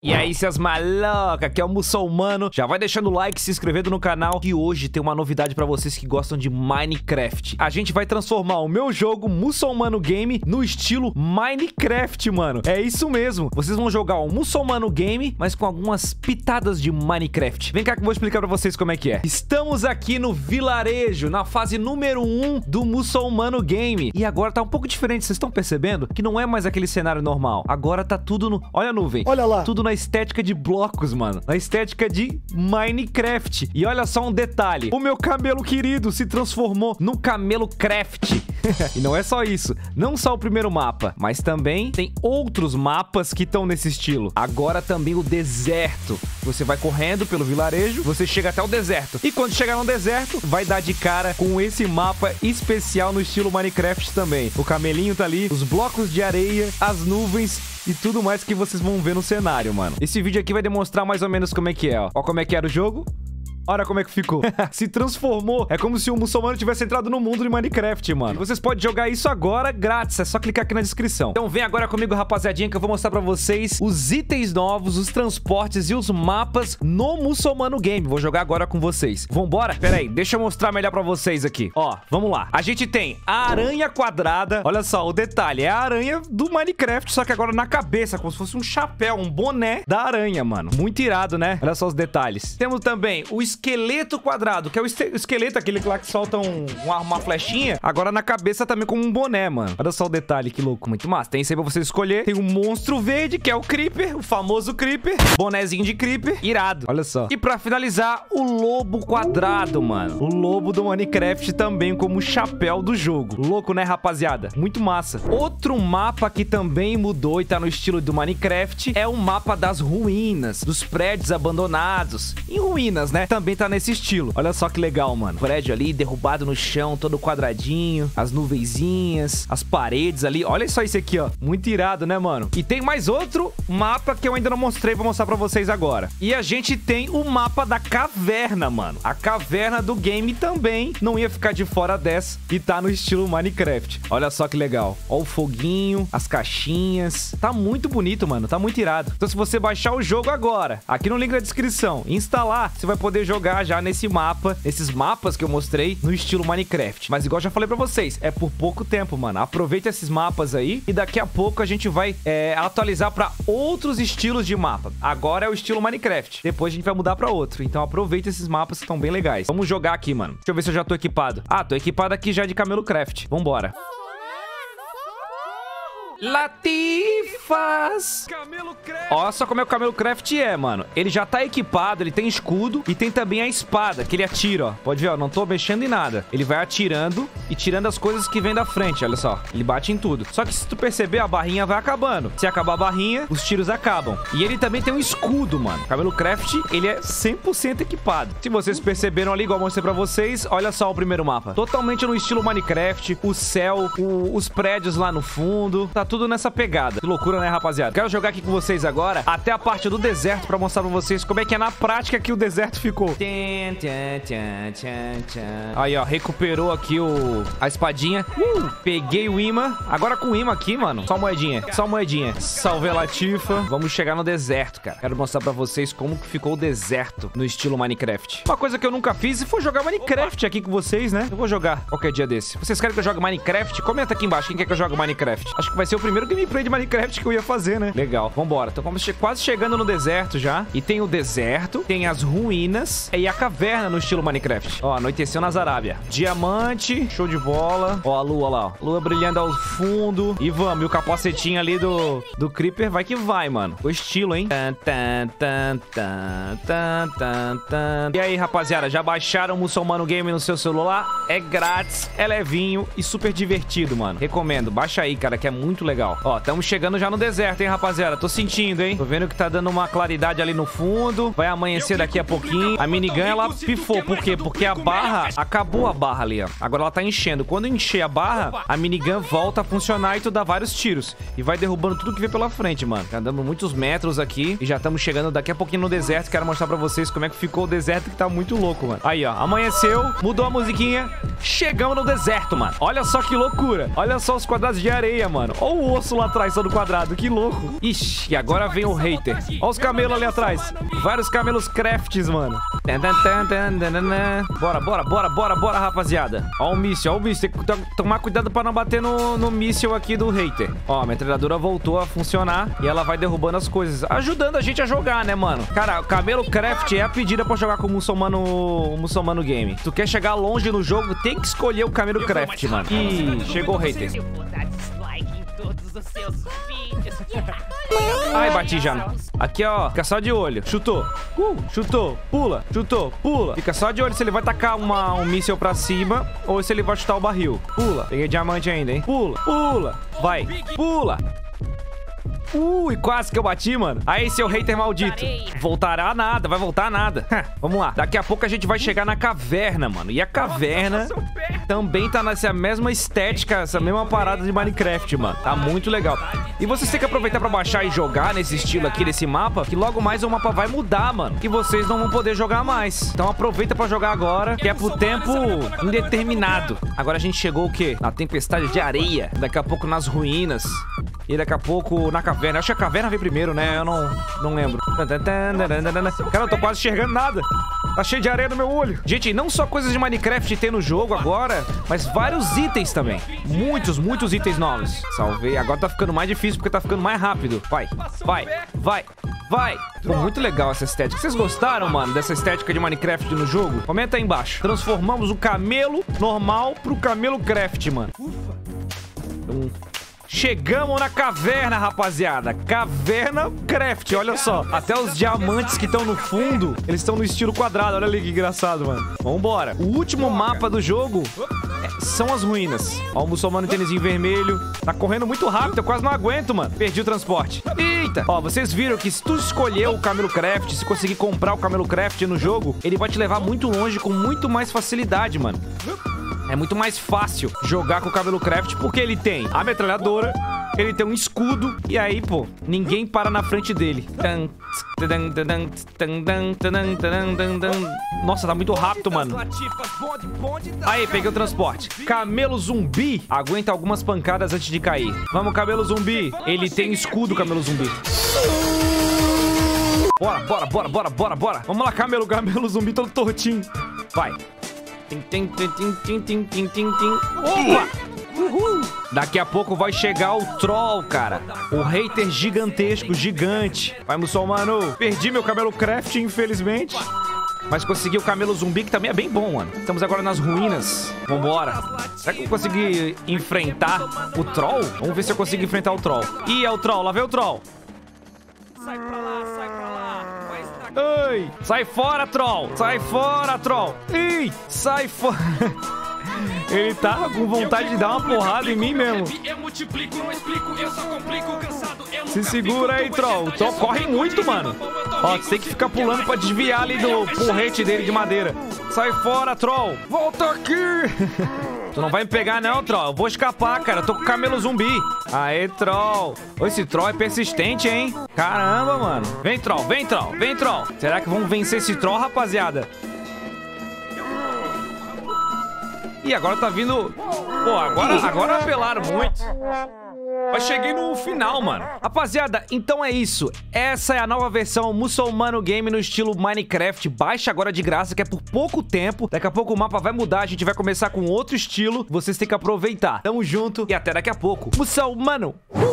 E aí, seus maloca, aqui é o Muçulmano. Já vai deixando o like, se inscrevendo no canal, que hoje tem uma novidade pra vocês que gostam de Minecraft. A gente vai transformar o meu jogo Muçulmano Game no estilo Minecraft, mano. É isso mesmo. Vocês vão jogar o Muçulmano Game, mas com algumas pitadas de Minecraft. Vem cá que eu vou explicar pra vocês como é que é. Estamos aqui no vilarejo, na fase número 1 do Muçulmano Game. E agora tá um pouco diferente, vocês estão percebendo? Que não é mais aquele cenário normal. Agora tá tudo no... Olha a nuvem. Olha lá. Tudo na estética de blocos, mano. Na estética de Minecraft. E olha só um detalhe. O meu camelo querido se transformou no Camelo Craft. E não é só isso. Não só o primeiro mapa, mas também tem outros mapas que estão nesse estilo. Agora também o deserto. Você vai correndo pelo vilarejo, você chega até o deserto. E quando chegar no deserto, vai dar de cara com esse mapa especial no estilo Minecraft também. O camelinho tá ali, os blocos de areia, as nuvens e tudo mais que vocês vão ver no cenário, mano. Esse vídeo aqui vai demonstrar mais ou menos como é que é, ó. Ó como é que era o jogo. Olha como é que ficou. Se transformou. É como se o muçulmano tivesse entrado no mundo de Minecraft, mano. Vocês podem jogar isso agora grátis. É só clicar aqui na descrição. Então vem agora comigo, rapaziadinha, que eu vou mostrar pra vocês os itens novos, os transportes e os mapas no Muçulmano Game. Vou jogar agora com vocês. Vambora? Pera aí, deixa eu mostrar melhor pra vocês aqui. Ó, vamos lá. A gente tem a aranha quadrada. Olha só, o detalhe. É a aranha do Minecraft, só que agora na cabeça, como se fosse um chapéu, um boné da aranha, mano. Muito irado, né? Olha só os detalhes. Temos também o esqueleto quadrado, que é o esqueleto, aquele lá que solta uma flechinha, agora na cabeça também com um boné, mano. Olha só o detalhe, que louco, muito massa. Tem isso aí pra você escolher. Tem um monstro verde, que é o Creeper, o famoso Creeper, bonézinho de Creeper, irado, olha só. E pra finalizar, o lobo quadrado, mano. O lobo do Minecraft também como chapéu do jogo. Louco, né, rapaziada? Muito massa. Outro mapa que também mudou e tá no estilo do Minecraft é o mapa das ruínas, dos prédios abandonados, em ruínas, né? Também tá nesse estilo. Olha só que legal, mano. O prédio ali derrubado no chão, todo quadradinho, as nuvenzinhas, as paredes ali. Olha só isso aqui, ó. Muito irado, né, mano? E tem mais outro mapa que eu ainda não mostrei, vou mostrar pra vocês agora. E a gente tem o mapa da caverna, mano. A caverna do game também não ia ficar de fora dessa e tá no estilo Minecraft. Olha só que legal. Ó o foguinho, as caixinhas. Tá muito bonito, mano. Tá muito irado. Então se você baixar o jogo agora, aqui no link da descrição, e instalar, você vai poder jogar já nesse mapa, esses mapas que eu mostrei no estilo Minecraft. Mas igual eu já falei pra vocês, é por pouco tempo, mano. Aproveita esses mapas aí e daqui a pouco a gente vai atualizar pra outros estilos de mapa. Agora é o estilo Minecraft. Depois a gente vai mudar pra outro. Então aproveita esses mapas que estão bem legais. Vamos jogar aqui, mano. Deixa eu ver se eu já tô equipado. Ah, tô equipado aqui já de Camelo Craft. Vambora. Latifas! Camelo Craft! Olha só como é o Camelo Craft é, mano. Ele já tá equipado, ele tem escudo e tem também a espada, que ele atira, ó. Pode ver, ó, não tô mexendo em nada. Ele vai atirando e tirando as coisas que vem da frente, olha só. Ele bate em tudo. Só que se tu perceber, a barrinha vai acabando. Se acabar a barrinha, os tiros acabam. E ele também tem um escudo, mano. O Camelo Craft, ele é 100% equipado. Se vocês perceberam ali, igual eu mostrei pra vocês, olha só o primeiro mapa. Totalmente no estilo Minecraft, o céu, os prédios lá no fundo, tá tudo nessa pegada. Que loucura, né, rapaziada? Quero jogar aqui com vocês agora até a parte do deserto pra mostrar pra vocês como é que é na prática que o deserto ficou. Aí, ó, recuperou aqui a espadinha. Peguei o imã. Agora com o imã aqui, mano, só moedinha. Só moedinha. Salvei a Latifa. Vamos chegar no deserto, cara. Quero mostrar pra vocês como que ficou o deserto no estilo Minecraft. Uma coisa que eu nunca fiz foi jogar Minecraft aqui com vocês, né? Eu vou jogar qualquer dia desse. Vocês querem que eu jogue Minecraft? Comenta aqui embaixo quem quer que eu jogue Minecraft. Acho que vai ser o primeiro gameplay de Minecraft que eu ia fazer, né? Legal, vambora. Então quase chegando no deserto já. E tem o deserto, tem as ruínas e a caverna no estilo Minecraft. Ó, anoiteceu nas Arábia. Diamante, show de bola. Ó, a lua lá, ó. Lua brilhando ao fundo. E vamos, e o capacetinho ali do Creeper vai que vai, mano. O estilo, hein? E aí, rapaziada, já baixaram o Muçulmano Game no seu celular? É grátis, é levinho e super divertido, mano. Recomendo, baixa aí, cara, que é muito legal. Ó, estamos chegando já no deserto, hein, rapaziada? Tô sentindo, hein? Tô vendo que tá dando uma claridade ali no fundo. Vai amanhecer daqui a pouquinho. A minigun, ela pifou. Por quê? Porque a barra... Acabou a barra ali, ó. Agora ela tá enchendo. Quando encher a barra, a minigun volta a funcionar e tu dá vários tiros. E vai derrubando tudo que vê pela frente, mano. Tá andando muitos metros aqui. E já estamos chegando daqui a pouquinho no deserto. Quero mostrar pra vocês como é que ficou o deserto, que tá muito louco, mano. Aí, ó. Amanheceu. Mudou a musiquinha. Chegamos no deserto, mano. Olha só que loucura. Olha só os quadrados de areia, mano. Olha o osso lá atrás, só no quadrado. Que louco. Ixi, e agora vem o hater. Olha os camelos ali atrás. Vários camelos crafts, mano. Bora, rapaziada. Ó o míssil. Tem que tomar cuidado pra não bater no míssil aqui do hater. Ó, a metralhadora voltou a funcionar e ela vai derrubando as coisas, ajudando a gente a jogar, né, mano? Cara, o Camelo Craft é a pedida pra jogar com o Muçulmano Game. Tu quer chegar longe no jogo, tem que escolher o Camelo Craft, mano. Ih, chegou o hater. Ai, bati já. Aqui, ó. Fica só de olho. Chutou. Chutou. Pula. Chutou. Pula. Fica só de olho se ele vai tacar um míssil pra cima ou se ele vai chutar o barril. Pula. Peguei diamante ainda, hein? Pula. Pula. Vai. Pula. E quase que eu bati, mano. Aí, seu hater maldito. Voltará nada, vai voltar nada. Vamos lá. Daqui a pouco a gente vai chegar na caverna, mano. E a caverna também tá nessa mesma estética, essa mesma parada de Minecraft, mano. Tá muito legal. E vocês têm que aproveitar pra baixar e jogar nesse estilo aqui, desse mapa, que logo mais o mapa vai mudar, mano. E vocês não vão poder jogar mais. Então aproveita pra jogar agora, que é pro tempo indeterminado. Agora a gente chegou o quê? Na tempestade de areia. Daqui a pouco nas ruínas. E daqui a pouco na caverna. Acho que a caverna veio primeiro, né? Eu não lembro. Cara, eu tô quase enxergando nada. Tá cheio de areia no meu olho. Gente, não só coisas de Minecraft tem no jogo agora, mas vários itens também. Muitos itens novos. Salvei. Agora tá ficando mais difícil porque tá ficando mais rápido. Vai. Pô, muito legal essa estética. Vocês gostaram, mano, dessa estética de Minecraft no jogo? Comenta aí embaixo. Transformamos o camelo normal pro camelo craft, mano. Chegamos na caverna, rapaziada. Caverna craft, olha só. Até os diamantes que estão no fundo, eles estão no estilo quadrado. Olha ali que engraçado, mano. Vambora. O último mapa do jogo são as ruínas. Ó, o muçulmano tênisinho vermelho. Tá correndo muito rápido, eu quase não aguento, mano. Perdi o transporte. Eita. Ó, vocês viram que se tu escolher o Camelo Craft, se conseguir comprar o Camelo Craft no jogo, ele vai te levar muito longe com muito mais facilidade, mano. É muito mais fácil jogar com o Camelo Craft porque ele tem a metralhadora, ele tem um escudo e aí, pô, ninguém para na frente dele. Nossa, tá muito rápido, mano. Aí, peguei o transporte. Camelo zumbi aguenta algumas pancadas antes de cair. Vamos, camelo zumbi. Ele tem escudo, camelo zumbi. Bora. Vamos lá, camelo zumbi todo tortinho. Vai. Opa! Uhul! Daqui a pouco vai chegar o troll, cara. O hater gigantesco, gigante. Vai, muçulmano. Perdi meu camelo craft, infelizmente. Mas consegui o camelo zumbi, que também é bem bom, mano. Estamos agora nas ruínas. Vambora. Será que eu consegui enfrentar o troll? Vamos ver se eu consigo enfrentar o troll. Ih, é o troll. Lá vem o troll. Sai pra lá. Ei, sai fora, troll. Ih, sai fora. Ele tá com vontade de dar uma porrada em mim mesmo. Se segura aí, troll. O troll corre muito, mano. Ó, você tem que ficar pulando pra desviar ali do porrete dele de madeira. Sai fora, troll. Volta aqui. Tu não vai me pegar não, troll. Eu vou escapar, cara. Eu tô com o camelo zumbi. Aê, troll. Esse troll é persistente, hein? Caramba, mano. Vem, troll. Será que vamos vencer esse troll, rapaziada? Ih, agora tá vindo... Pô, agora apelaram muito. Mas cheguei no final, mano. Rapaziada, então é isso. Essa é a nova versão Muçulmano Game no estilo Minecraft. Baixa agora de graça, que é por pouco tempo. Daqui a pouco o mapa vai mudar, a gente vai começar com outro estilo. Vocês têm que aproveitar. Tamo junto e até daqui a pouco. Muçulmano!